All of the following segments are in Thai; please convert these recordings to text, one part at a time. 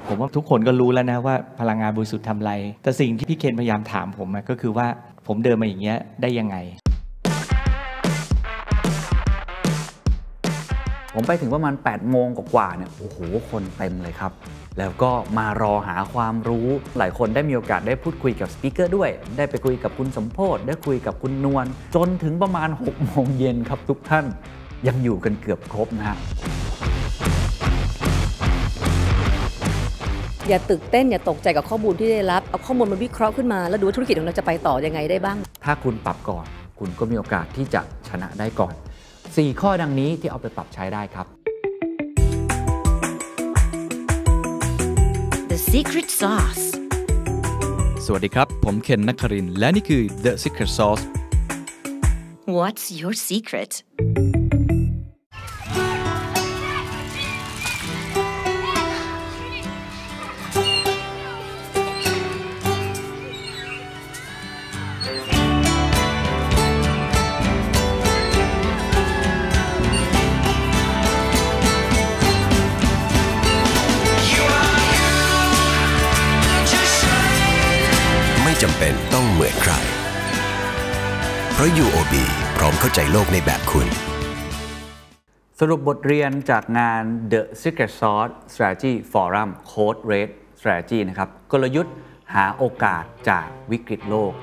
ผมว่าทุกคนก็รู้แล้วนะว่าพลังงานบริสุทธิ์ทำอะไรแต่สิ่งที่พี่เคนพยายามถามผมก็คือว่าผมเดินมาอย่างเงี้ยได้ยังไงผมไปถึงประมาณ8 โมงกว่าเนี่ยโอ้โหคนเต็มเลยครับแล้วก็มารอหาความรู้หลายคนได้มีโอกาสได้พูดคุยกับสปีกเกอร์ด้วยได้ไปคุยกับคุณสมโพธิ์ได้คุยกับคุณนวลจนถึงประมาณ6 โมงเย็นครับทุกท่านยังอยู่กันเกือบครบนะฮะอย่าตื่นเต้นอย่าตกใจกับข้อมูลที่ได้รับเอาข้อมูลมาวิเคราะห์ขึ้นมาแล้วดูว่าธุรกิจของเราจะไปต่อยังไงได้บ้างถ้าคุณปรับก่อนคุณก็มีโอกาสที่จะชนะได้ก่อน4 ข้อดังนี้ที่เอาไปปรับใช้ได้ครับ The Secret Sauce สวัสดีครับผมเคนนักครินทร์และนี่คือ The Secret Sauce What's your secret จำเป็นต้องเหมือนใครเพราะ UOB พร้อมเข้าใจโลกในแบบคุณสรุปบทเรียนจากงาน The Secret Sauce Strategy Forum Code Red Strategy นะครับกลยุทธ์หาโอกาสจากวิกฤตโลก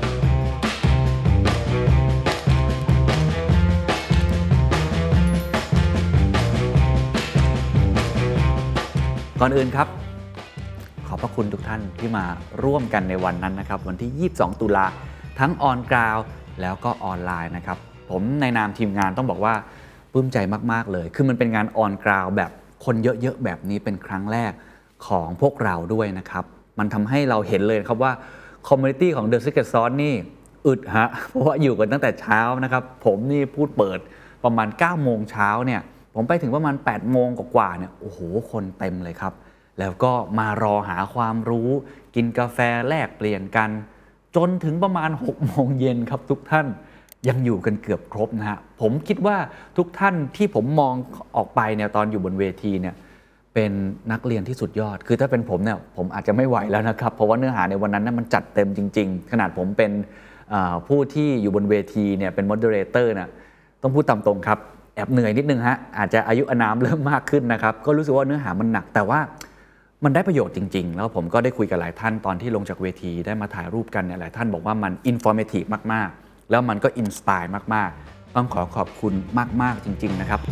ก่อนอื่นครับขอบพระคุณทุกท่านที่มาร่วมกันในวันนั้นนะครับวันที่22 ตุลาทั้งออนกราวแล้วก็ออนไลน์นะครับผมในนามทีมงานต้องบอกว่าปลื้มใจมากๆเลยคือมันเป็นงานออนกราวแบบคนเยอะๆแบบนี้เป็นครั้งแรกของพวกเราด้วยนะครับมันทำให้เราเห็นเลยครับว่าคอมมูนิตี้ของ The Secret Sauce นี่อึดฮะเพราะว่าอยู่กันตั้งแต่เช้านะครับผมนี่พูดเปิดประมาณ 9 โมงเช้าเนี่ยผมไปถึงประมาณ 8 โมงกว่าเนี่ยโอ้โหคนเต็มเลยครับแล้วก็มารอหาความรู้กินกาแฟแลกเปลี่ยนกันจนถึงประมาณ6 โมงเย็นครับทุกท่านยังอยู่กันเกือบครบนะฮะผมคิดว่าทุกท่านที่ผมมองออกไปเนี่ยตอนอยู่บนเวทีเนี่ยเป็นนักเรียนที่สุดยอดคือถ้าเป็นผมเนี่ยผมอาจจะไม่ไหวแล้วนะครับเพราะว่าเนื้อหาในวันนั้นมันจัดเต็มจริงๆขนาดผมเป็นผู้ที่อยู่บนเวทีเนี่ยเป็นโมเดเลเตอร์นะต้องพูดตามตรงครับแอบเหนื่อยนิดนึงฮะอาจจะอายุอานามเริ่มมากขึ้นนะครับก็รู้สึกว่าเนื้อหามันหนักแต่ว่ามันได้ประโยชน์จริงๆแล้วผมก็ได้คุยกับหลายท่านตอนที่ลงจากเวทีได้มาถ่ายรูปกันเนี่ยหลายท่านบอกว่ามัน informative มากๆแล้วมันก็ inspire มากๆต้องขอบคุณมากๆจริงๆนะครับ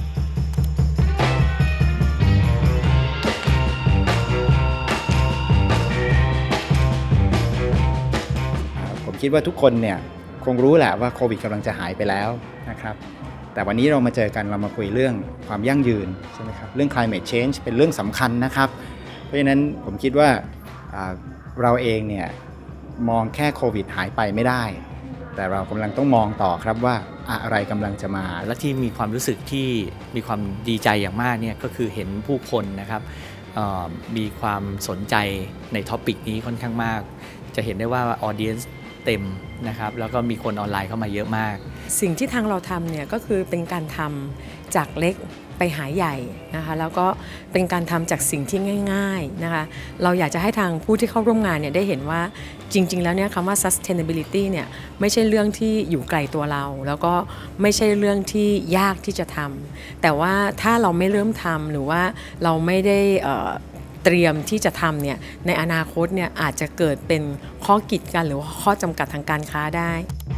ผมคิดว่าทุกคนเนี่ยคงรู้แหละว่าโควิดกำลังจะหายไปแล้วนะครับแต่วันนี้เรามาเจอกันเรามาคุยเรื่องความยั่งยืนใช่ไหมครับเรื่อง climate change เป็นเรื่องสำคัญนะครับเพราะฉะนั้นผมคิดว่าเราเองเนี่ยมองแค่โควิดหายไปไม่ได้แต่เรากำลังต้องมองต่อครับว่าอะไรกำลังจะมาและที่มีความรู้สึกที่มีความดีใจอย่างมากเนี่ยก็คือเห็นผู้คนนะครับมีความสนใจในท็อปิกนี้ค่อนข้างมากจะเห็นได้ว่าออเดียนซ์เต็มนะครับแล้วก็มีคนออนไลน์เข้ามาเยอะมากสิ่งที่ทางเราทำเนี่ยก็คือเป็นการทำจากเล็กไปหาใหญ่นะคะแล้วก็เป็นการทำจากสิ่งที่ง่ายๆนะคะเราอยากจะให้ทางผู้ที่เข้าร่วมงานเนี่ยได้เห็นว่าจริงๆแล้วเนี่ยคำว่า sustainability เนี่ยไม่ใช่เรื่องที่อยู่ไกลตัวเราแล้วก็ไม่ใช่เรื่องที่ยากที่จะทำแต่ว่าถ้าเราไม่เริ่มทำหรือว่าเราไม่ได้เตรียมที่จะทำเนี่ยในอนาคตเนี่ยอาจจะเกิดเป็นข้อกีดกันหรือว่าข้อจำกัดทางการค้าได้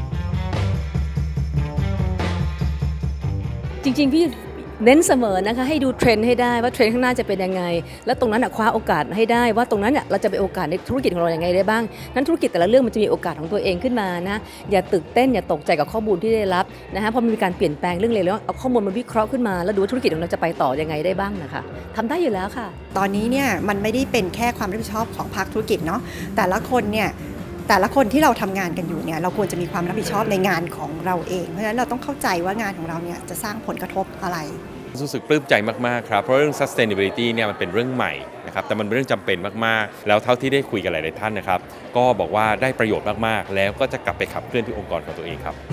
จริงๆพี่เน้นเสมอนะคะให้ดูเทรนด์ให้ได้ว่าเทรนด์ข้างหน้าจะเป็นยังไงแล้วตรงนั้นคว้าโอกาสให้ได้ว่าตรงนั้นเราจะไปโอกาสในธุรกิจของเราอย่างไรได้บ้างนั้นธุรกิจแต่ละเรื่องมันจะมีโอกาสของตัวเองขึ้นมานะอย่าตื่นเต้นอย่าตกใจกับข้อมูลที่ได้รับนะคะพอมีการเปลี่ยนแปลงเรื่องอะไรแล้วเอาข้อมูลมาวิเคราะห์ขึ้นมาแล้วดูว่าธุรกิจของเราจะไปต่อยังไงได้บ้างนะคะทำได้อยู่แล้วค่ะตอนนี้เนี่ยมันไม่ได้เป็นแค่ความรับผิดชอบของภาคธุรกิจเนาะแต่ละคนที่เราทำงานกันอยู่เนี่ยเราควรจะมีความรับผิดชอบในงานของเราเองเพราะฉะนั้นเราต้องเข้าใจว่างานของเราเนี่ยจะสร้างผลกระทบอะไรรู้สึกปลื้มใจมากๆครับเพราะเรื่อง sustainability เนี่ยมันเป็นเรื่องใหม่นะครับแต่มันเป็นเรื่องจำเป็นมากๆแล้วเท่าที่ได้คุยกับหลายๆท่านนะครับก็บอกว่าได้ประโยชน์มากๆแล้วก็จะกลับไปขับเคลื่อนที่องค์กรของตัวเองครับ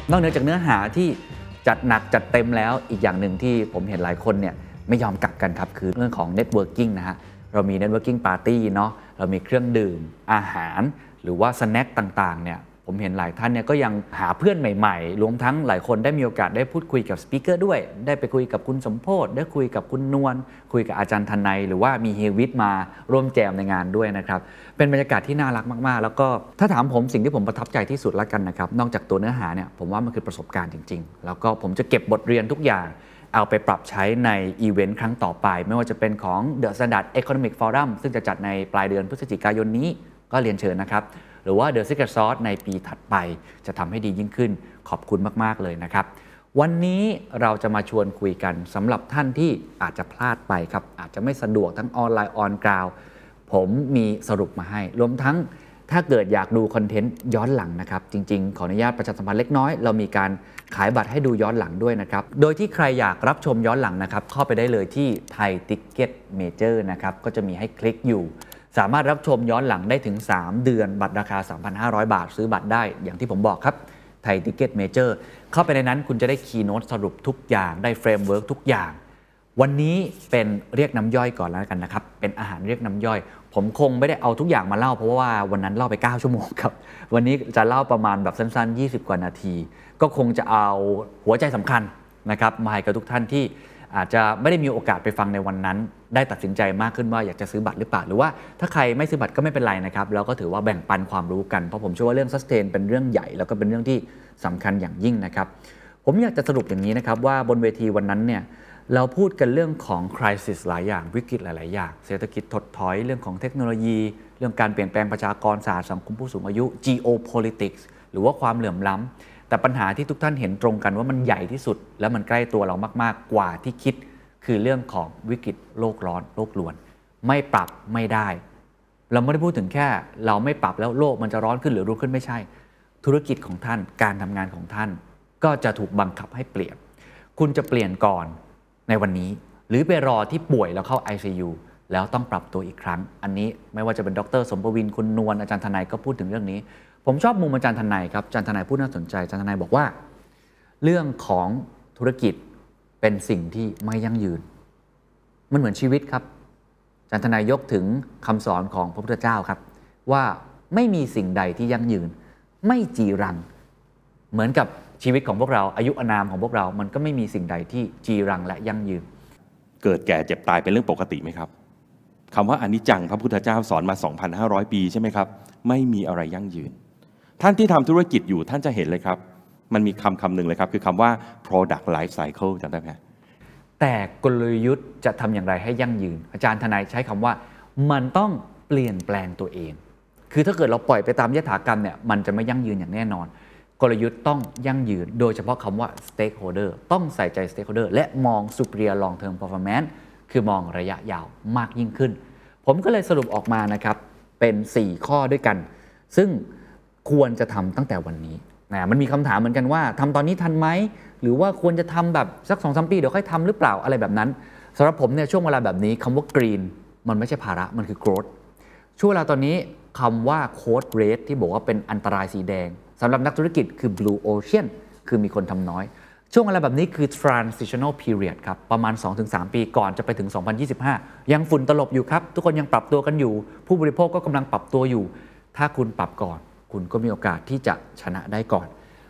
นอกเหนือจากเนื้อหาที่จัดหนักจัดเต็มแล้วอีกอย่างหนึ่งที่ผมเห็นหลายคนเนี่ยไม่ยอมกลับกันครับคือเรื่องของ networking นะฮะเรามี networking party เนาะเรามีเครื่องดื่มอาหารหรือว่าสแน็คต่างๆเนี่ยผมเห็นหลายท่านเนี่ยก็ยังหาเพื่อนใหม่ๆรวมทั้งหลายคนได้มีโอกาสได้พูดคุยกับสปีกเกอร์ด้วยได้ไปคุยกับคุณสมโพธิ์ได้คุยกับคุณนวลคุยกับอาจารย์ธนัยหรือว่ามีเฮวิทมาร่วมแจมในงานด้วยนะครับเป็นบรรยากาศที่น่ารักมากๆแล้วก็ถ้าถามผมสิ่งที่ผมประทับใจที่สุดละกันนะครับนอกจากตัวเนื้อหาเนี่ยผมว่ามันคือประสบการณ์จริงๆแล้วก็ผมจะเก็บบทเรียนทุกอย่างเอาไปปรับใช้ในอีเวนต์ครั้งต่อไปไม่ว่าจะเป็นของ The Standard Economic Forum ซึ่งจะจัดในปลายเดือนพฤศจิกายนนี้ก็เรียนเชิญนะครับหรือว่า The Secret Sauce ในปีถัดไปจะทำให้ดียิ่งขึ้นขอบคุณมากๆเลยนะครับวันนี้เราจะมาชวนคุยกันสำหรับท่านที่อาจจะพลาดไปครับอาจจะไม่สะดวกทั้งออนไลน์ออนกราวผมมีสรุปมาให้รวมทั้งถ้าเกิดอยากดูคอนเทนต์ย้อนหลังนะครับจริงๆขออนุญาตประชาสัมพันธ์เล็กน้อยเรามีการขายบัตรให้ดูย้อนหลังด้วยนะครับโดยที่ใครอยากรับชมย้อนหลังนะครับเข้าไปได้เลยที่ Thai Ticket Major นะครับก็จะมีให้คลิกอยู่สามารถรับชมย้อนหลังได้ถึง3เดือนบัตรราคา 3,500 บาทซื้อบัตรได้อย่างที่ผมบอกครับ Thai Ticket Major เข้าไปในนั้นคุณจะได้คีย์โน้ตสรุปทุกอย่างได้เฟรมเวิร์กทุกอย่างวันนี้เป็นเรียกน้ำย่อยก่อนแล้วกันนะครับเป็นอาหารเรียกน้ำย่อยผมคงไม่ได้เอาทุกอย่างมาเล่าเพราะว่าวันนั้นเล่าไป9ชั่วโมงครับวันนี้จะเล่าประมาณแบบสั้นๆ20กว่านาทีก็คงจะเอาหัวใจสำคัญนะครับมาให้กับทุกท่านที่อาจจะไม่ได้มีโอกาสไปฟังในวันนั้นได้ตัดสินใจมากขึ้นว่าอยากจะซื้อบัตรหรือเปล่าหรือว่าถ้าใครไม่ซื้อบัตรก็ไม่เป็นไรนะครับแล้วก็ถือว่าแบ่งปันความรู้กันเพราะผมเชื่อว่าเรื่อง sustain เป็นเรื่องใหญ่แล้วก็เป็นเรื่องที่สำคัญอย่างยิ่งนะครับผมอยากจะสรุปอย่างนี้นะครับว่าบนเวทีวันนั้นเนี่ยเราพูดกันเรื่องของ crisis หลายอย่างวิกฤตหลายๆอย่างเศรษฐกิจถดถอยเรื่องของเทคโนโลยีเรื่องการเปลี่ยนแปลงประชากรศาสตร์สังคมผู้สูงอายุ geopolitics หรือว่าความเหลื่อมล้ำแต่ปัญหาที่ทุกท่านเห็นตรงกันว่ามันใหญ่ที่สุดและมันใกล้ตัวเรามากๆกว่าที่คิดคือเรื่องของวิกฤตโลกร้อนโลกรวนไม่ปรับไม่ได้เราไม่ได้พูดถึงแค่เราไม่ปรับแล้วโลกมันจะร้อนขึ้นหรือรุ่งขึ้นไม่ใช่ธุรกิจของท่านการทำงานของท่านก็จะถูกบังคับให้เปลี่ยนคุณจะเปลี่ยนก่อนในวันนี้หรือไปรอที่ป่วยแล้วเข้า ICU แล้วต้องปรับตัวอีกครั้งอันนี้ไม่ว่าจะเป็นดร.สมปวินคุณนวลอาจารย์ธนัยก็พูดถึงเรื่องนี้ผมชอบมุมอาจารย์ธนัยครับอาจารย์ธนัยพูดน่าสนใจอาจารย์ธนัยบอกว่าเรื่องของธุรกิจเป็นสิ่งที่ไม่ยั่งยืนมันเหมือนชีวิตครับอาจารย์ธนัยยกถึงคำสอนของพระพุทธเจ้าครับว่าไม่มีสิ่งใดที่ยั่งยืนไม่จีรังเหมือนกับชีวิตของพวกเราอายุอานามของพวกเรามันก็ไม่มีสิ่งใดที่จีรังและยั่งยืนเกิดแก่เจ็บตายเป็นเรื่องปกติไหมครับคำว่าอนิจจังพระพุทธเจ้าสอนมา 2,500 ปีใช่ไหมครับไม่มีอะไรยั่งยืนท่านที่ทำธุรกิจอยู่ท่านจะเห็นเลยครับมันมีคำหนึ่งเลยครับคือคำว่า product life cycle จำได้ไหมแต่กลยุทธ์จะทำอย่างไรให้ยั่งยืนอาจารย์ธนัยใช้คำว่ามันต้องเปลี่ยนแปลงตัวเองคือถ้าเกิดเราปล่อยไปตามยถากรรมเนี่ยมันจะไม่ยั่งยืนอย่างแน่นอนกลยุทธ์ต้องยั่งยืนโดยเฉพาะคำว่า stakeholder ต้องใส่ใจ stakeholder และมอง superior long term performance คือมองระยะยาวมากยิ่งขึ้นผมก็เลยสรุปออกมานะครับเป็น4ข้อด้วยกันซึ่งควรจะทำตั้งแต่วันนี้มันมีคำถามเหมือนกันว่าทำตอนนี้ทันไหมหรือว่าควรจะทำแบบสัก 2-3 ปีเดี๋ยวค่อยทำหรือเปล่าอะไรแบบนั้นสำหรับผมเนี่ยช่วงเวลาแบบนี้คำว่า green มันไม่ใช่ภาระมันคือ growth ช่วงเวลาตอนนี้คำว่า code red ที่บอกว่าเป็นอันตรายสีแดงสำหรับนักธุรกิจคือ blue ocean คือมีคนทำน้อยช่วงเวลาแบบนี้คือ transitional period ครับประมาณ 2-3 ปีก่อนจะไปถึง 2025 ยังฝุ่นตลบอยู่ครับทุกคนยังปรับตัวกันอยู่ผู้บริโภคก็กำลังปรับตัวอยู่ถ้าคุณปรับก่อนคุณก็มีโอกาสที่จะชนะได้ก่อน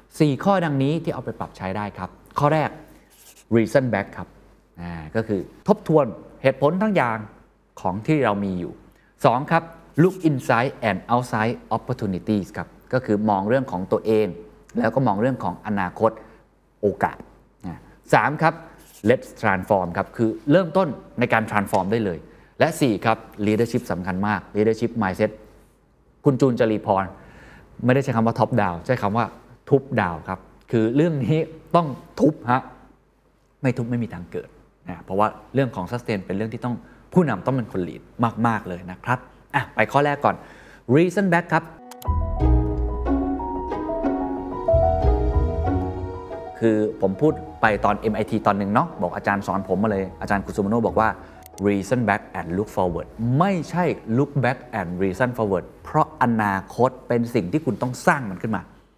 4ข้อดังนี้ที่เอาไปปรับใช้ได้ครับข้อแรก reason back ครับก็คือทบทวนเหตุผลทั้งอย่างของที่เรามีอยู่2ครับ look inside and outside opportunities ครับก็คือมองเรื่องของตัวเองแล้วก็มองเรื่องของอนาคตโอกาส3ครับ let's transform ครับคือเริ่มต้นในการ transform ได้เลยและ4ครับ leadership สำคัญมาก leadership mindset คุณจูนจรีพรไม่ได้ใช้คำว่า top down ใช้คำว่าทุบดาวครับคือเรื่องนี้ต้องทุบฮะไม่ทุบไม่มีทางเกิดเพราะว่าเรื่องของ sustain เป็นเรื่องที่ต้องผู้นำต้องเป็นคน lead มากๆเลยนะครับไปข้อแรกก่อน reason back ครับคือผมพูดไปตอน MIT ตอนหนึ่งเนาะบอกอาจารย์สอนผมมาเลยอาจารย์กุซุมโนะบอกว่า reason back and look forward ไม่ใช่ look back and reason forward เพราะอนาคตเป็นสิ่งที่คุณต้องสร้างมันขึ้นมา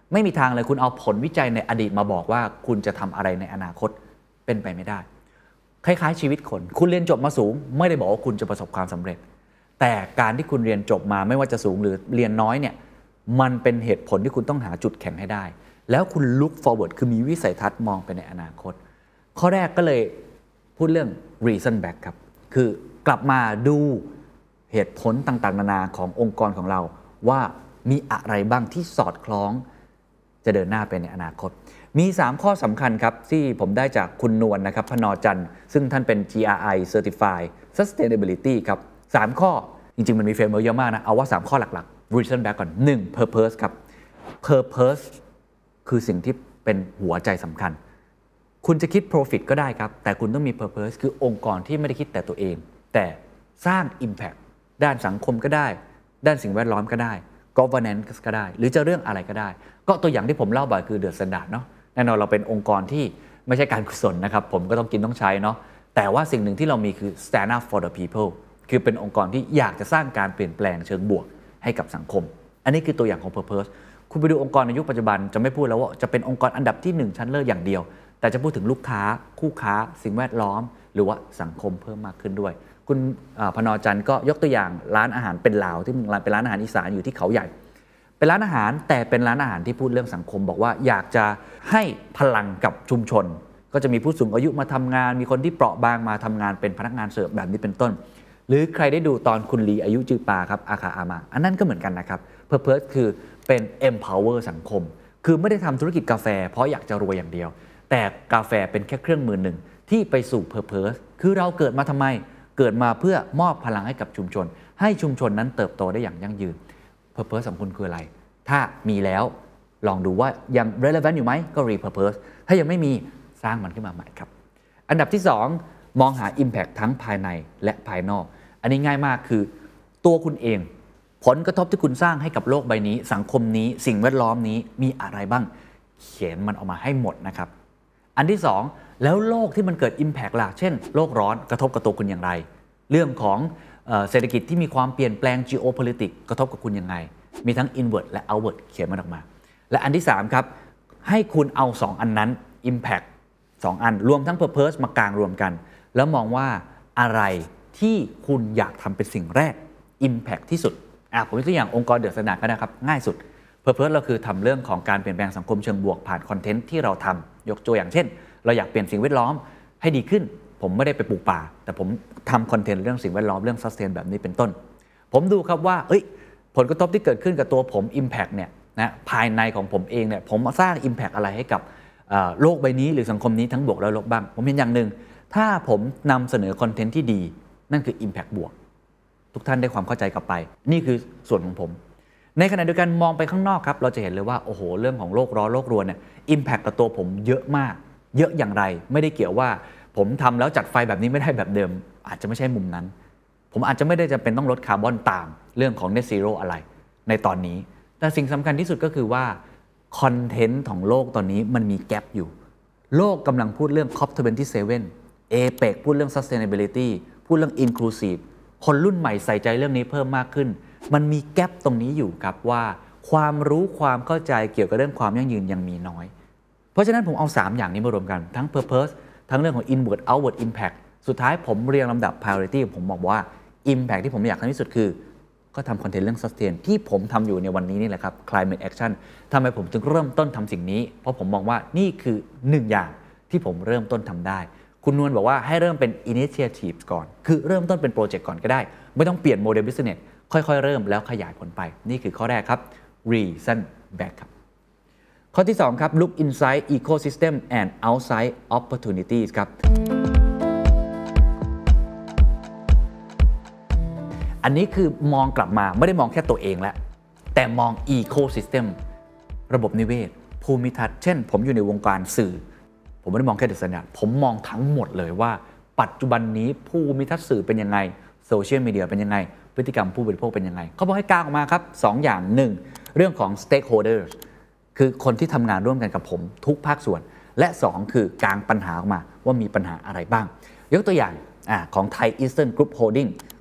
ไม่มีทางเลยคุณเอาผลวิจัยในอดีตมาบอกว่าคุณจะทำอะไรในอนาคตเป็นไปไม่ได้คล้ายๆชีวิตคนคุณเรียนจบมาสูงไม่ได้บอกว่าคุณจะประสบความสำเร็จแต่การที่คุณเรียนจบมาไม่ว่าจะสูงหรือเรียนน้อยเนี่ยมันเป็นเหตุผลที่คุณต้องหาจุดแข็งให้ได้แล้วคุณ look forward คือมีวิสัยทัศน์มองไปในอนาคตข้อแรกก็เลยพูดเรื่อง reason back ครับคือกลับมาดูเหตุผลต่างๆนานาขององค์กรของเราว่ามีอะไรบ้างที่สอดคล้องจะเดินหน้าไปในอนาคตมี3ข้อสำคัญครับที่ผมได้จากคุณนวลนะครับพนจันทร์ซึ่งท่านเป็น GRI Certified Sustainability ครับ3ข้อจริงๆมันมีเฟรมเวิร์กเยอะมากนะเอาว่า3ข้อหลักๆ reason back ก่อน1 purpose ครับ purpose คือสิ่งที่เป็นหัวใจสำคัญคุณจะคิด profit ก็ได้ครับแต่คุณต้องมี purpose คือองค์กรที่ไม่ได้คิดแต่ตัวเองแต่สร้าง impact ด้านสังคมก็ได้ด้านสิ่งแวดล้อมก็ได้ governance ก็ได้หรือจะเรื่องอะไรก็ได้ก็ตัวอย่างที่ผมเล่าบ่อยคือ The Standard เนาะแน่นอนเราเป็นองค์กรที่ไม่ใช่การกุศลนะครับผมก็ต้องกินต้องใช้เนาะแต่ว่าสิ่งหนึ่งที่เรามีคือ stand up for the people คือเป็นองค์กรที่อยากจะสร้างการเปลี่ยนแปลงเชิงบวกให้กับสังคมอันนี้คือตัวอย่างของ purpose คุณไปดูองค์กรในยุคปัจจุบันจะไม่พูดแล้วว่าจะเป็นองค์กรอันดับที่1ชั้นเลิศอย่างเดียวแต่จะพูดถึงลูกค้าคู่ค้าสิ่งแวดล้อมหรือว่าสังคมเพิ่มมากขึ้นด้วยคุณพนจันทร์ก็ยกตัวอย่างร้านอาหารเป็นลาวที่เป็นร้านอาหารอีสานอยู่ที่เขาใหญ่เป็นร้านอาหารแต่เป็นร้านอาหารที่พูดเรื่องสังคมบอกว่าอยากจะให้พลังกับชุมชนก็จะมีผู้สูงอายุมาทำงานมีคนที่เปราะบางมาทำงานเป็นพนักงานเสิร์ฟแบบนี้เป็นต้นหรือใครได้ดูตอนคุณลีอายุจือปาครับอาคาอามาอันนั้นก็เหมือนกันนะครับ Purpose คือเป็น empower สังคมคือไม่ได้ทำธุรกิจกาแฟเพราะอยากจะรวยอย่างเดียวแต่กาแฟเป็นแค่เครื่องมือหนึ่งที่ไปสู่ Purpose คือเราเกิดมาทำไมเกิดมาเพื่อมอบพลังให้กับชุมชนให้ชุมชนนั้นเติบโตได้อย่างยั่งยืน Purpose ของคุณคืออะไรถ้ามีแล้วลองดูว่ายัง relevant อยู่ไหมก็ repurpose ถ้ายังไม่มีสร้างมันขึ้นมาใหม่ครับอันดับที่2มองหา impact ทั้งภายในและภายนอกอันนี้ง่ายมากคือตัวคุณเองผลกระทบที่คุณสร้างให้กับโลกใบนี้สังคมนี้สิ่งแวดล้อมนี้มีอะไรบ้างเขียนมันออกมาให้หมดนะครับอันที่2แล้วโลกที่มันเกิด impact ล่ะเช่นโลกร้อนกระทบกับตัวคุณอย่างไรเรื่องของเศรษฐกิจที่มีความเปลี่ยนแปลง geopolitics กระทบกับคุณยังไงมีทั้ง inward และ outward เขียนมันออกมาและอันที่3ครับให้คุณเอา2อันนั้น impact 2อันรวมทั้ง purpose มากางรวมกันแล้วมองว่าอะไรที่คุณอยากทำเป็นสิ่งแรก impact ที่สุดผมยกตัวอย่างองค์กรเดอะสแตนดาร์ดก็ได้ครับง่ายสุด purpose เราคือทำเรื่องของการเปลี่ยนแปลงสังคมเชิงบวกผ่านคอนเทนต์ที่เราทำยกตัวอย่างเช่นเราอยากเปลี่ยนสิ่งแวดล้อมให้ดีขึ้นผมไม่ได้ไปปลูกป่าแต่ผมทำคอนเทนต์เรื่องสิ่งแวดล้อมเรื่อง sustain แบบนี้เป็นต้นผมดูครับว่าผลกระทบที่เกิดขึ้นกับตัวผม impact เนี่ยนะภายในของผมเองเนี่ยผมสร้าง impact อะไรให้กับโลกใบนี้หรือสังคมนี้ทั้งบวกและลบบ้างผมเห็นอย่างหนึ่งถ้าผมนำเสนอคอนเทนต์ที่ดีนั่นคือ impact บวกทุกท่านได้ความเข้าใจกลับไปนี่คือส่วนของผมในขณะเดียวกันมองไปข้างนอกครับเราจะเห็นเลยว่าโอ้โหเรื่องของโลกร้อนโลกรวนเนี่ย impact กับตัวผมเยอะมากเยอะอย่างไรไม่ได้เกี่ยวว่าผมทำแล้วจัดไฟแบบนี้ไม่ได้แบบเดิมอาจจะไม่ใช่มุมนั้นผมอาจจะไม่ได้จำเป็นต้องลดคาร์บอนตามเรื่องของ net zero อะไรในตอนนี้แต่สิ่งสำคัญที่สุดก็คือว่าคอนเทนต์ของโลกตอนนี้มันมีแกลบอยู่โลกกำลังพูดเรื่อง COP27 APEC พูดเรื่อง sustainability พูดเรื่อง inclusive คนรุ่นใหม่ใส่ใจเรื่องนี้เพิ่มมากขึ้นมันมีแกลบตรงนี้อยู่ครับว่าความรู้ความเข้าใจเกี่ยวกับเรื่องความยั่งยืนยังมีน้อยเพราะฉะนั้นผมเอา3อย่างนี้มารวมกันทั้ง purpose ทั้งเรื่องของ inward outward impact สุดท้ายผมเรียงลำดับ priority ผมบอกว่า impact ที่ผมอยากทำที่สุดคือก็ทำคอนเทนต์เรื่อง sustain ที่ผมทำอยู่ในวันนี้นี่แหละครับ climate action ทำไมผมจึงเริ่มต้นทำสิ่งนี้เพราะผมมองว่านี่คือ1อย่างที่ผมเริ่มต้นทำได้คุณนวลบอกว่าให้เริ่มเป็น initiative ก่อนคือเริ่มต้นเป็นโปรเจกต์ก่อนก็ได้ไม่ต้องเปลี่ยนโมเดล business ค่อยๆเริ่มแล้วขยายผลไปนี่คือข้อแรกครับ reason back ครับข้อที่2ครับ look inside ecosystem and outside opportunities ครับอันนี้คือมองกลับมาไม่ได้มองแค่ตัวเองแล้วแต่มอง ecosystem ระบบนิเวศภูมิทัศน์เช่นผมอยู่ในวงการสื่อผมไม่ได้มองแค่เดอะสแตนดาร์ดผมมองทั้งหมดเลยว่าปัจจุบันนี้ภูมิทัศน์สื่อเป็นยังไงโซเชียลมีเดียเป็นยังไงพฤติกรรมผู้บริโภคเป็นยังไงเขาบอกให้กางออกมาครับ2อย่าง1เรื่องของ stakeholders คือคนที่ทำงานร่วมกันกับผมทุกภาคส่วนและ2คือกางปัญหาออกมาว่ามีปัญหาอะไรบ้างยกตัวอย่างของ Thai Eastern Group Holding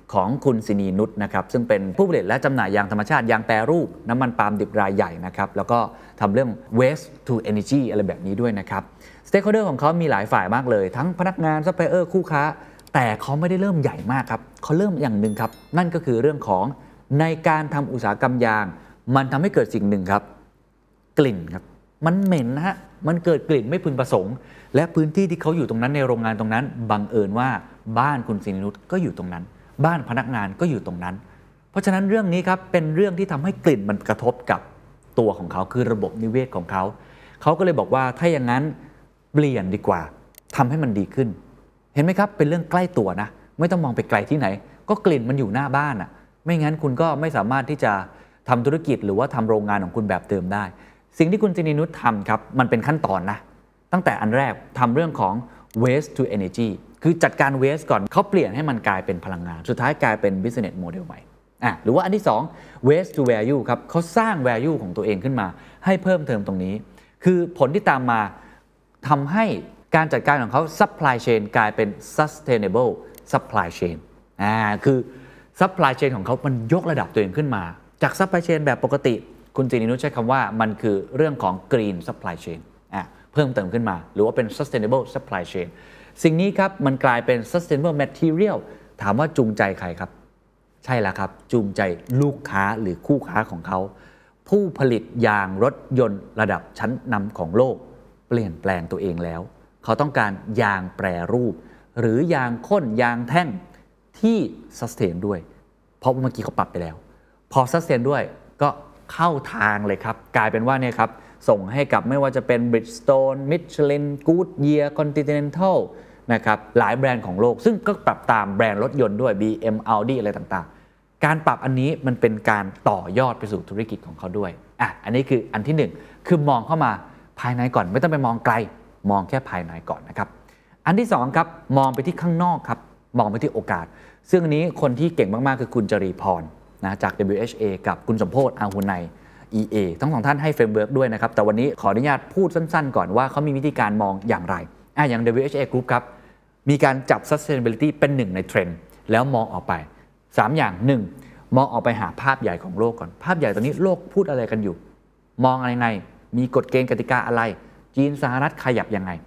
ของคุณศินีนุชนะครับซึ่งเป็นผู้ผลิตและจำหน่ายยางธรรมชาติยางแปรรูปน้ำมันปาล์มดิบรายใหญ่นะครับแล้วก็ทำเรื่อง waste to energy อะไรแบบนี้ด้วยนะครับ stakeholder ของเขามีหลายฝ่ายมากเลยทั้งพนักงานซัพพลายเออร์คู่ค้าแต่เขาไม่ได้เริ่มใหญ่มากครับเขาเริ่มอย่างหนึ่งครับนั่นก็คือเรื่องของในการทำอุตสาหกรรมยางมันทำให้เกิดสิ่งหนึ่งครับกลิ่นครับมันเหม็นนะฮะมันเกิดกลิ่นไม่พึงประสงค์และพื้นที่ที่เขาอยู่ตรงนั้นในโรงงานตรงนั้นบังเอิญว่าบ้านคุณศินีนุชก็อยู่ตรงนั้นบ้านพนักงานก็อยู่ตรงนั้นเพราะฉะนั้นเรื่องนี้ครับเป็นเรื่องที่ทำให้กลิ่นมันกระทบกับตัวของเขาคือระบบนิเวศของเขาเขาก็เลยบอกว่าถ้าอย่างนั้นเปลี่ยนดีกว่าทำให้มันดีขึ้นเห็นไหมครับเป็นเรื่องใกล้ตัวนะไม่ต้องมองไปไกลที่ไหนก็กลิ่นมันอยู่หน้าบ้านอ่ะไม่งั้นคุณก็ไม่สามารถที่จะทำธุรกิจหรือว่าทำโรงงานของคุณแบบเดิมได้สิ่งที่คุณศินีนุชทำครับมันเป็นขั้นตอนนะตั้งแต่อันแรกทำเรื่องของ waste to energy คือจัดการ waste ก่อนเขาเปลี่ยนให้มันกลายเป็นพลังงานสุดท้ายกลายเป็น business model ใหม่หรือว่าอันที่2 waste to value ครับเขาสร้าง value ของตัวเองขึ้นมาให้เพิ่มเติมตรงนี้คือผลที่ตามมาทำให้การจัดการของเขา supply chain กลายเป็น sustainable supply chain คือ supply chain ของเขามันยกระดับตัวเองขึ้นมาจาก supply chain แบบปกติคุณศินีนุชใช้คำว่ามันคือเรื่องของ green supply chain เพิ่มเติมขึ้นมาหรือว่าเป็น sustainable supply chain สิ่งนี้ครับมันกลายเป็น sustainable material ถามว่าจูงใจใครครับใช่แล้วครับจูงใจลูกค้าหรือคู่ค้าของเขาผู้ผลิตยางรถยนต์ระดับชั้นนำของโลกเปลี่ยนแปลงตัวเองแล้วเขาต้องการยางแปรรูปหรือยางข้นยางแท่งที่ sustain ด้วยเพราะเมื่อกี้เขาปรับไปแล้วพอ sustain ด้วยก็เข้าทางเลยครับกลายเป็นว่าเนี่ยครับส่งให้กับไม่ว่าจะเป็น Bridgestone Michelin Goodyear Continental นะครับหลายแบรนด์ของโลกซึ่งก็ปรับตามแบรนด์รถยนต์ด้วย BM Audi อะไรต่างๆการปรับอันนี้มันเป็นการต่อยอดไปสู่ธุรกิจของเขาด้วยอันนี้คืออันที่1คือมองเข้ามาภายในก่อนไม่ต้องไปมองไกลมองแค่ภายในก่อนนะครับอันที่2ครับมองไปที่ข้างนอกครับมองไปที่โอกาสซึ่งอันนี้คนที่เก่งมากๆคือคุณจรีพรนะจาก WHA กับคุณสมโพธิ์อาหุไน EA ทั้งสองท่านให้เฟรมเวิร์กด้วยนะครับแต่วันนี้ขออนุญาตพูดสั้นๆก่อนว่าเขามีวิธีการมองอย่างไรอย่าง WHA Group ครับมีการจับ sustainability เป็นหนึ่งในเทรนด์แล้วมองออกไป3อย่าง1มองออกไปหาภาพใหญ่ของโลกก่อนภาพใหญ่ตอนนี้โลกพูดอะไรกันอยู่มองอะไรไงมีกฎเกณฑ์กติกาอะไรจีนสหรัฐขยับยังไง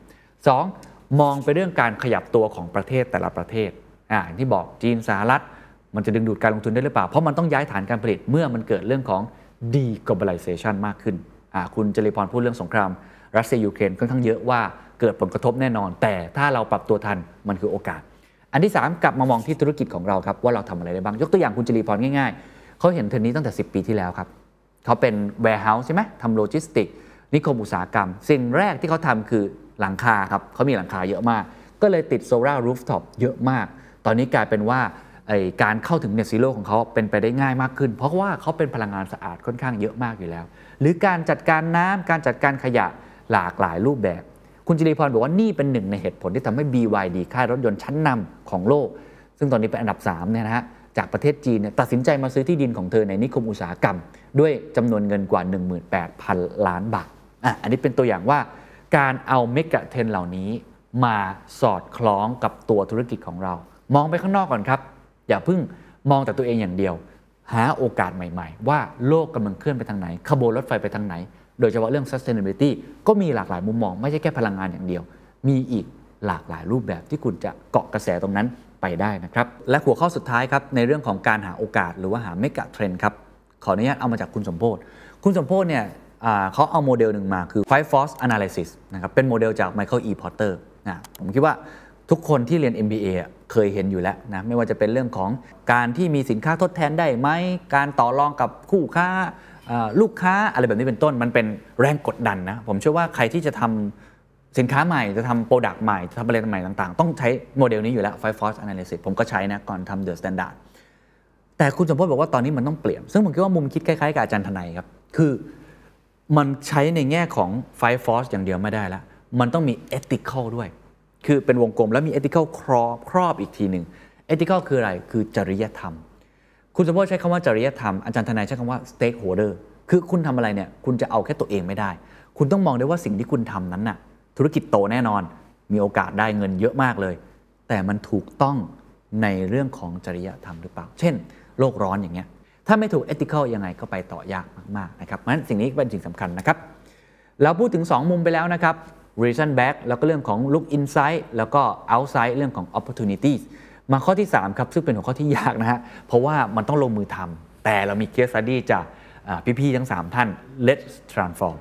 2มองไปเรื่องการขยับตัวของประเทศแต่ละประเทศอย่างที่บอกจีนสหรัฐมันจะดึงดูดการลงทุนได้หรือเปล่าเพราะมันต้องย้ายฐานการผลิตเมื่อมันเกิดเรื่องของ deglobalization มากขึ้นคุณจริพรพูดเรื่องสงครามรัสเซียยูเครนค่อนข้างเยอะว่าเกิดผลกระทบแน่นอนแต่ถ้าเราปรับตัวทันมันคือโอกาสอันที่3กลับมามองที่ธุรกิจของเราครับว่าเราทำอะไรได้บ้างยกตัวอย่างคุณจริพรง่ายๆเขาเห็นเทรนด์นี้ตั้งแต่10 ปีที่แล้วครับเขาเป็น warehouse ใช่ไหมทำโลจิสติกนิคมอุตสาหกรรมสิ่งแรกที่เขาทำคือหลังคาครับเขามีหลังคาเยอะมากก็เลยติดโซล่ารูฟท็อปเยอะมากตอนนี้กลายเป็นว่าการเข้าถึง Net Zero ของเขาเป็นไปได้ง่ายมากขึ้นเพราะว่าเขาเป็นพลังงานสะอาดค่อนข้างเยอะมากอยู่แล้วหรือการจัดการน้ำการจัดการขยะหลากหลายรูปแบบคุณจริพรบอกว่านี่เป็นหนึ่งในเหตุผลที่ทำให้ BYD ค่ายรถยนต์ชั้นนำของโลกซึ่งตอนนี้เป็นอันดับ3เนี่ยนะฮะจากประเทศจีนตัดสินใจมาซื้อที่ดินของเธอในนิคมอุตสาหกรรมด้วยจำนวนเงินกว่า 18,000 ล้านบาทอันนี้เป็นตัวอย่างว่าการเอาเมกะเทรนด์เหล่านี้มาสอดคล้องกับตัวธุรกิจของเรามองไปข้างนอกก่อนครับอย่าเพิ่งมองแต่ตัวเองอย่างเดียวหาโอกาสใหม่ๆว่าโลกกำลังเคลื่อนไปทางไหนขบวนรถไฟไปทางไหนโดยเฉพาะเรื่อง sustainability ก็มีหลากหลายมุมมองไม่ใช่แค่พลังงานอย่างเดียวมีอีกหลากหลายรูปแบบที่คุณจะเกาะกระแสตรงนั้นไปได้นะครับและหัวข้อสุดท้ายครับในเรื่องของการหาโอกาสหรือว่าหาเมกะเทรนด์ครับขออนุญาตเอามาจากคุณสมโพธิ์คุณสมโพธิ์เนี่ยเขาเอาโมเดลหนึ่งมาคือ Five Force Analysis นะครับเป็นโมเดลจาก Michael E. Porter ผมคิดว่าทุกคนที่เรียน MBA เคยเห็นอยู่แล้วนะไม่ว่าจะเป็นเรื่องของการที่มีสินค้าทดแทนได้ไหมการต่อรองกับคู่ค้าลูกค้าอะไรแบบนี้เป็นต้นมันเป็นแรงกดดันนะผมเชื่อว่าใครที่จะทำสินค้าใหม่จะทำโปรดักต์ใหม่จะทำอะไรใหม่ต่างๆต้องใช้โมเดลนี้อยู่แล้ว Five Force Analysis ผมก็ใช้นะก่อนทำ The Standard แต่คุณสมพจน์บอกว่าตอนนี้มันต้องเปลี่ยนซึ่งผมคิดว่ามุมคิดคล้ายๆกับอาจารย์ทนายครับคือมันใช้ในแง่ของ Five Force อย่างเดียวไม่ได้แล้วมันต้องมี ethical ด้วยคือเป็นวงกลมแล้วมี ethical ครอบอีกทีหนึ่ง ethical คืออะไรคือจริยธรรมคุณสมพจน์ใช้คำว่าจริยธรรมอาจารย์ทนายใช้คำว่า stakeholder คือคุณทำอะไรเนี่ยคุณจะเอาแค่ตัวเองไม่ได้คุณต้องมองด้วยว่าสิ่งที่คุณทำนั้นน่ะธุรกิจโตแน่นอนมีโอกาสได้เงินเยอะมากเลยแต่มันถูกต้องในเรื่องของจริยธรรมหรือเปล่าเช่นโลกร้อนอย่างเงี้ยถ้าไม่ถูก ethical ยังไงก็ไปต่อยากมากๆนะครับเพราะฉะนั้นสิ่งนี้เป็นสิ่งสำคัญนะครับเราพูดถึง2มุมไปแล้วนะครับ reason back แล้วก็เรื่องของ look inside แล้วก็ outside เรื่องของ opportunities มาข้อที่3ครับซึ่งเป็นหัวข้อที่ยากนะฮะเพราะว่ามันต้องลงมือทำแต่เรามี case study จากพี่ๆทั้ง3ท่าน let's transform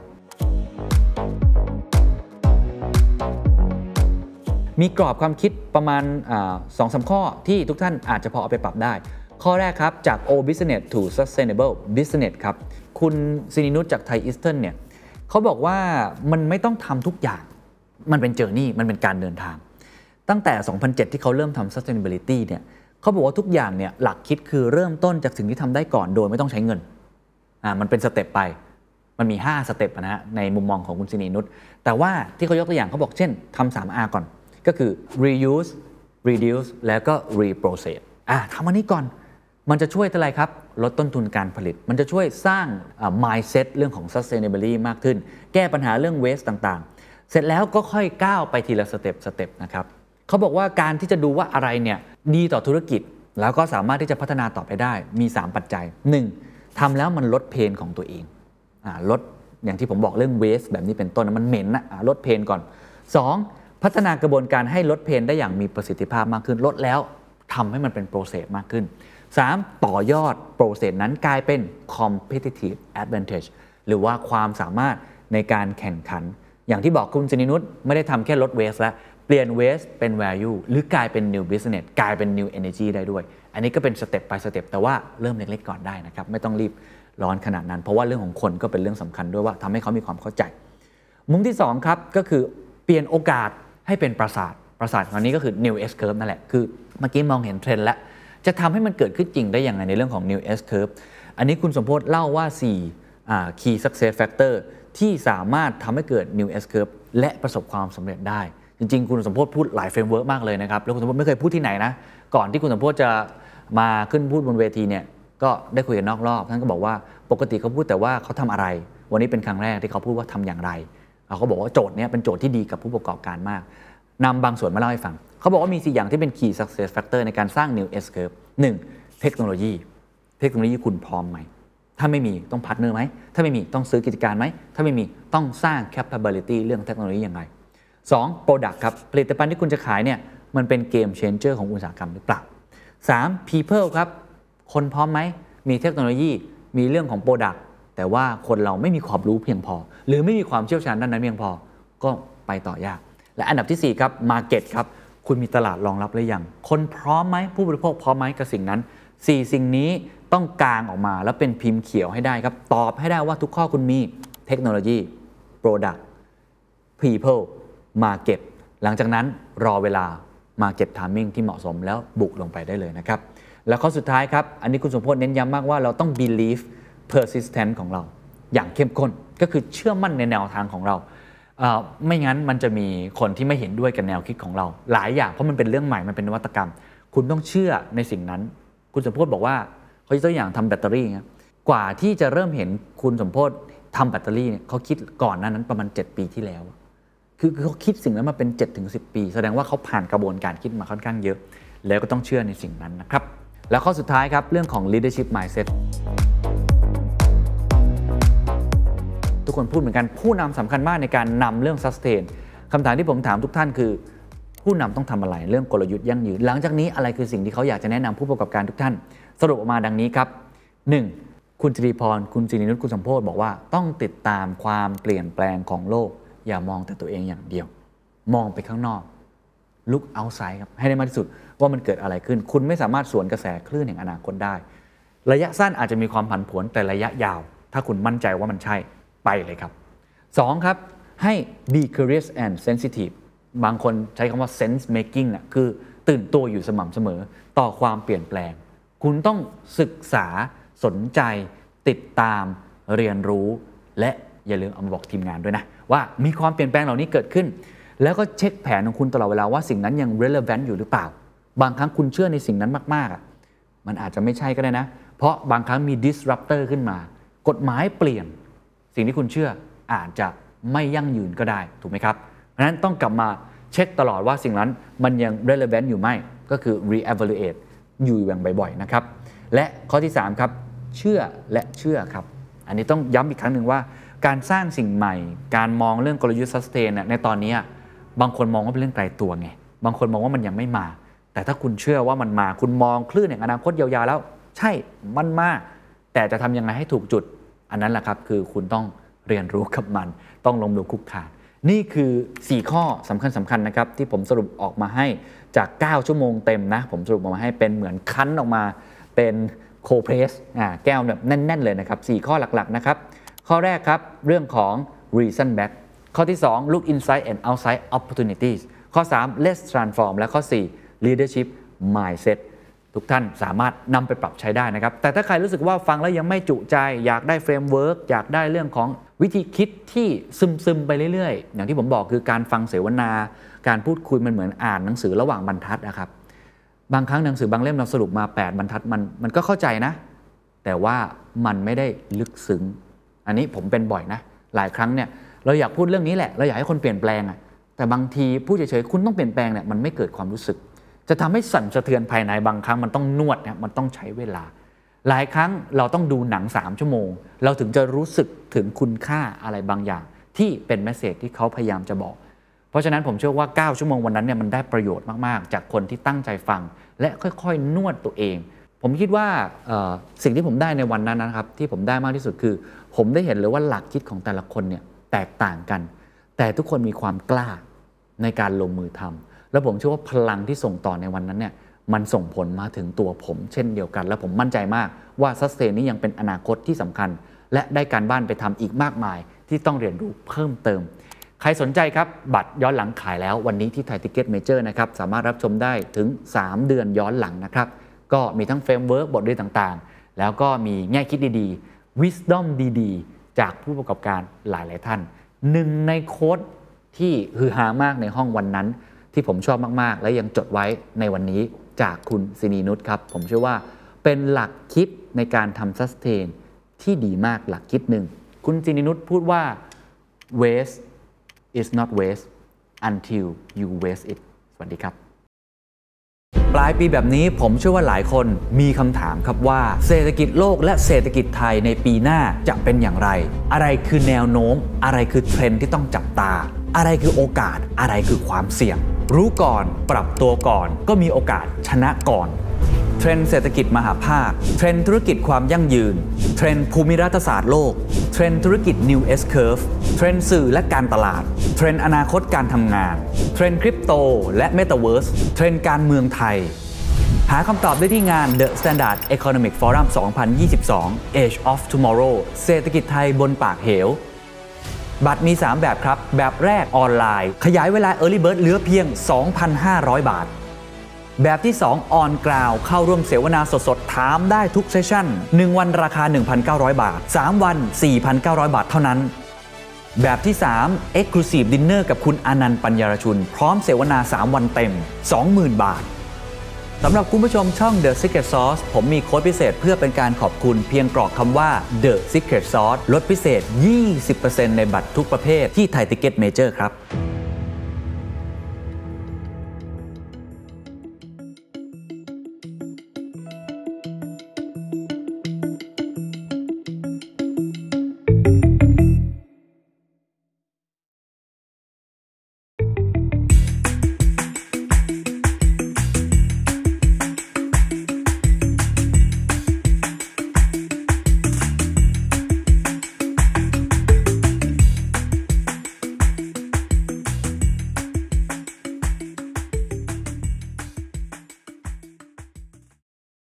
มีกรอบความคิดประมาณ 2-3 ข้อที่ทุกท่านอาจจะพอเอาไปปรับได้ข้อแรกครับจาก old business to sustainable business ครับคุณซินินุชจากไทยอีสเทิร์นเนี่ยเขาบอกว่ามันไม่ต้องทำทุกอย่างมันเป็นเจอร์นี่มันเป็นการเดินทางตั้งแต่ 2007 ที่เขาเริ่มทำ sustainability เนี่ยเขาบอกว่าทุกอย่างเนี่ยหลักคิดคือเริ่มต้นจากสิ่งที่ทำได้ก่อนโดยไม่ต้องใช้เงินมันเป็นสเต็ปไปมันมี5สเต็ปนะฮะในมุมมองของคุณซินินุชแต่ว่าที่เขายกตัวอย่างเขาบอกเช่นทำ 3R ก่อนก็คือ reuse reduce แล้วก็ reprocess ทำอันนี้ก่อนมันจะช่วยอะไรครับลดต้นทุนการผลิตมันจะช่วยสร้างmindset เรื่องของ sustainability มากขึ้นแก้ปัญหาเรื่อง waste ต่างๆเสร็จแล้วก็ค่อยก้าวไปทีละสเต็ปนะครับเขาบอกว่าการที่จะดูว่าอะไรเนี่ยดีต่อธุรกิจแล้วก็สามารถที่จะพัฒนาต่อไปได้มี3ปัจจัย 1. ทำแล้วมันลดเพนของตัวเองลดอย่างที่ผมบอกเรื่อง waste แบบนี้เป็นต้นมันเหม็นนะลดเพนก่อน 2. พัฒนากระบวนการให้ลดเพนได้อย่างมีประสิทธิภาพมากขึ้นลดแล้วทำให้มันเป็นโปรเซสมากขึ้น 3. ต่อยอดโปรเซสนั้นกลายเป็น competitive advantage หรือว่าความสามารถในการแข่งขันอย่างที่บอกคุณซินินุชไม่ได้ทำแค่ลด waste แล้วเปลี่ยน waste เป็น value หรือกลายเป็น new business กลายเป็น new energy ได้ด้วยอันนี้ก็เป็นสเต็ป by สเต็ปแต่ว่าเริ่มเล็กๆก่อนได้นะครับไม่ต้องรีบร้อนขนาดนั้นเพราะว่าเรื่องของคนก็เป็นเรื่องสำคัญด้วยว่าทำให้เขามีความเข้าใจมุมที่2ครับก็คือเปลี่ยนโอกาสให้เป็นปราสาทของอันนี้ก็คือ new S curve นั่นแหละคือเมื่อกี้มองเห็นเทรนด์แล้วจะทำให้มันเกิดขึ้นจริงได้อย่างไรในเรื่องของ new S curve อันนี้คุณสมโพธิ์เล่าว่า4 key success factor ที่สามารถทำให้เกิด new S curve และประสบความสำเร็จได้จริงๆคุณสมโพธิ์พูดหลายเฟรมเวิร์กมากเลยนะครับแล้วคุณสมโพธิ์ไม่เคยพูดที่ไหนนะก่อนที่คุณสมโพธิ์จะมาขึ้นพูดบนเวทีเนี่ยก็ได้คุยกันนอกรอบท่านก็บอกว่าปกติเขาพูดแต่ว่าเขาทำอะไรวันนี้เป็นครั้งแรกที่เขาพูดว่าทำอย่างไรเขาบอกว่าโจทย์นี้เป็นโจทย์ที่ดีกับผู้ประกอบการมากนำบางส่วนมาเล่าให้ฟังเขาบอกว่ามี4อย่างที่เป็น key success factor ในการสร้าง new S curve 1. เทคโนโลยีคุณพร้อมไหมถ้าไม่มีต้องพาร์ทเนอร์ไหมถ้าไม่มีต้องซื้อกิจการไหมถ้าไม่มีต้องสร้าง capability เรื่องเทคโนโลยีอย่างไร 2. product ครับผลิตภัณฑ์ที่คุณจะขายเนี่ยมันเป็น game changer ของอุตสาหกรรมหรือเปล่า 3. people ครับคนพร้อมไหมมีเทคโนโลยีมีเรื่องของ product แต่ว่าคนเราไม่มีความรู้เพียงพอหรือไม่มีความเชี่ยวชาญด้านนั้นเพียงพอก็ไปต่อยากและอันดับที่4ครับ market ครับคุณมีตลาดรองรับหรือยังคนพร้อมไหมผู้บริโภคพร้อมไหมกับสิ่งนั้น4สิ่งนี้ต้องกางออกมาแล้วเป็นพิมพ์เขียวให้ได้ครับตอบให้ได้ว่าทุกข้อคุณมีเทคโนโลยี product people market หลังจากนั้นรอเวลา market timing ที่เหมาะสมแล้วบุกลงไปได้เลยนะครับแล้วข้อสุดท้ายครับอันนี้คุณสมพจน์เน้นย้ำมากว่าเราต้อง believe persistent ของเราอย่างเข้มข้นก็คือเชื่อมั่นในแนวทางของเราไม่งั้นมันจะมีคนที่ไม่เห็นด้วยกับแนวคิดของเราหลายอย่างเพราะมันเป็นเรื่องใหม่มันเป็นนวัตกรรมคุณต้องเชื่อในสิ่งนั้นคุณสมพจน์บอกว่าเขายกตัวอย่างทำแบตเตอรี่กว่าที่จะเริ่มเห็นคุณสมพจน์ทำแบตเตอรี่เนี่ยเขาคิดก่อนนั้นประมาณ7 ปีที่แล้วคือเขาคิดสิ่งนั้นมาเป็น 7-10 ปีแสดงว่าเขาผ่านกระบวนการคิดมาค่อนข้างเยอะแล้วก็ต้องเชื่อในสิ่งนั้นนะครับแล้วข้อสุดท้ายครับเรื่องของ leadership mindset ทุกคนพูดเหมือนกันผู้นำสำคัญมากในการนำเรื่อง sustain คำถามที่ผมถามทุกท่านคือผู้นำต้องทำอะไรเรื่องกลยุทธ์ยั่งยืนหลังจากนี้อะไรคือสิ่งที่เขาอยากจะแนะนำผู้ประกอบการทุกท่านสรุปออกมาดังนี้ครับ 1. คุณจิริพรคุณจิรินุชคุณสมโพธิ์บอกว่าต้องติดตามความเปลี่ยนแปลงของโลกอย่ามองแต่ตัวเองอย่างเดียวมองไปข้างนอก look outside ครับให้ได้มากที่สุดว่ามันเกิดอะไรขึ้นคุณไม่สามารถสวนกระแสคลื่นแห่งอนาคตได้ระยะสั้นอาจจะมีความผันผวนแต่ระยะยาวถ้าคุณมั่นใจว่ามันใช่ไปเลยครับ 2. ครับให้ be curious and sensitive บางคนใช้คำว่า sense making นะคือตื่นตัวอยู่สม่ำเสมอต่อความเปลี่ยนแปลงคุณต้องศึกษาสนใจติดตามเรียนรู้และอย่าลืมเอามาบอกทีมงานด้วยนะว่ามีความเปลี่ยนแปลงเหล่านี้เกิดขึ้นแล้วก็เช็คแผนของคุณตลอดเวลาว่าสิ่งนั้นยัง relevant อยู่หรือเปล่าบางครั้งคุณเชื่อในสิ่งนั้นมากๆมันอาจจะไม่ใช่ก็ได้นะเพราะบางครั้งมี disruptor ขึ้นมากฎหมายเปลี่ยนสิ่งที่คุณเชื่ออาจจะไม่ยั่งยืนก็ได้ถูกไหมครับเพราะฉะนั้นต้องกลับมาเช็คตลอดว่าสิ่งนั้นมันยัง relevant อยู่ไหมก็คือ re-evaluate อยู่อย่างบ่อยๆนะครับและข้อที่3ครับเชื่อและเชื่อครับอันนี้ต้องย้ำอีกครั้งหนึ่งว่าการสร้างสิ่งใหม่การมองเรื่องกลยุทธ์ sustain ในตอนนี้บางคนมองว่าเป็นเรื่องไกลตัวไงบางคนมองว่ามันยังไม่มาแต่ถ้าคุณเชื่อว่ามันมาคุณมองคลื่นแห่งอนาคตยาวๆแล้วใช่มันมาแต่จะทำยังไงให้ถูกจุดอันนั้นแหละครับคือคุณต้องเรียนรู้กับมันต้องลงมือคุกคานนี่คือ4ข้อสำคัญนะครับที่ผมสรุปออกมาให้จาก9ชั่วโมงเต็มนะผมสรุปออกมาให้เป็นเหมือนคั้นออกมาเป็นโคเพรสแก้วแบบแน่นๆเลยนะครับ4ข้อหลักๆนะครับข้อแรกครับเรื่องของ reason back ข้อที่2 look inside and outside opportunities ข้อ3 let's transform และข้อ4 leadership mindset ทุกท่านสามารถนำไปปรับใช้ได้นะครับแต่ถ้าใครรู้สึกว่าฟังแล้วยังไม่จุใจอยากได้เฟรมเวิร์กอยากได้เรื่องของวิธีคิดที่ซึมๆไปเรื่อยๆอย่างที่ผมบอกคือการฟังเสวนาการพูดคุยมันเหมือนอ่านหนังสือระหว่างบรรทัดนะครับบางครั้งหนังสือบางเล่มเราสรุปมา8บรรทัดมันก็เข้าใจนะแต่ว่ามันไม่ได้ลึกซึ้งอันนี้ผมเป็นบ่อยนะหลายครั้งเนี่ยเราอยากพูดเรื่องนี้แหละเราอยากให้คนเปลี่ยนแปลงแต่บางทีพูดเฉยๆคุณต้องเปลี่ยนแปลงเนี่ยมันไม่เกิดความรู้สึกจะทำให้สั่นสะเทือนภายในบางครั้งมันต้องนวดนะมันต้องใช้เวลาหลายครั้งเราต้องดูหนัง3ชั่วโมงเราถึงจะรู้สึกถึงคุณค่าอะไรบางอย่างที่เป็นเมสเสจที่เขาพยายามจะบอกเพราะฉะนั้นผมเชื่อว่า9ชั่วโมงวันนั้นเนี่ยมันได้ประโยชน์มากๆจากคนที่ตั้งใจฟังและค่อยๆนวดตัวเองผมคิดว่าสิ่งที่ผมได้ในวันนั้นนะครับที่ผมได้มากที่สุดคือผมได้เห็นเลยว่าหลักคิดของแต่ละคนเนี่ยแตกต่างกันแต่ทุกคนมีความกล้าในการลงมือทำแล้วผมเชื่อว่าพลังที่ส่งต่อในวันนั้นเนี่ยมันส่งผลมาถึงตัวผมเช่นเดียวกันและผมมั่นใจมากว่า Sustain นี้ยังเป็นอนาคตที่สำคัญและได้การบ้านไปทำอีกมากมายที่ต้องเรียนรู้เพิ่มเติมใครสนใจครับบัตรย้อนหลังขายแล้ววันนี้ที่ไทยทิกเก็ตเมเจอร์นะครับสามารถรับชมได้ถึง3เดือนย้อนหลังนะครับก็มีทั้งเฟรมเวิร์กบทเรียนต่างๆแล้วก็มีแง่คิดดีๆ Wisdom ดีๆจากผู้ประกอบการหลายๆท่านหนึ่งในโค้ดที่ฮือฮามากในห้องวันนั้นที่ผมชอบมากๆและยังจดไว้ในวันนี้จากคุณสินีนุชครับผมเชื่อว่าเป็นหลักคิดในการทำ Sustain ที่ดีมากหลักคิดหนึ่งคุณสินีนุชพูดว่า waste is not waste until you waste it สวัสดีครับปลายปีแบบนี้ผมเชื่อว่าหลายคนมีคำถามครับว่าเศรษฐกิจโลกและเศรษฐกิจไทยในปีหน้าจะเป็นอย่างไรอะไรคือแนวโน้มอะไรคือเทรนด์ที่ต้องจับตาอะไรคือโอกาสอะไรคือความเสี่ยงรู้ก่อนปรับตัวก่อนก็มีโอกาสชนะก่อนเทรนด์เศรษฐกิจมหาภาคเทรนด์ธุรกิจความยั่งยืนเทรนด์ภูมิรัฐศาสตร์โลกเทรนด์ธุรกิจ New S Curve เทรนด์สื่อและการตลาดเทรนด์อนาคตการทำงานเทรนด์คริปโตและ Metaverse เทรนด์การเมืองไทยหาคำตอบได้ที่งาน The Standard Economic Forum 2022 Age of Tomorrow เศรษฐกิจไทยบนปากเหวบัตรมี3แบบครับแบบแรกออนไลน์ขยายเวลา Early Bird เหลือเพียง 2,500 บาทแบบที่2 On Ground เข้าร่วมเสวนาสดๆถามได้ทุกเซสชั่น1วันราคา 1,900 บาท3วัน 4,900 บาทเท่านั้นแบบที่3 Exclusive Dinner กับคุณอนันต์ปัญญารชุนพร้อมเสวนา3วันเต็ม 20,000 บาทสำหรับคุณผู้ชมช่อง The Secret Sauce ผมมีโค้ดพิเศษเพื่อเป็นการขอบคุณเพียงกรอกคำว่า The Secret Sauce ลดพิเศษ 20% ในบัตรทุกประเภทที่ไทยทิกเก็ตเมเจอร์ครับ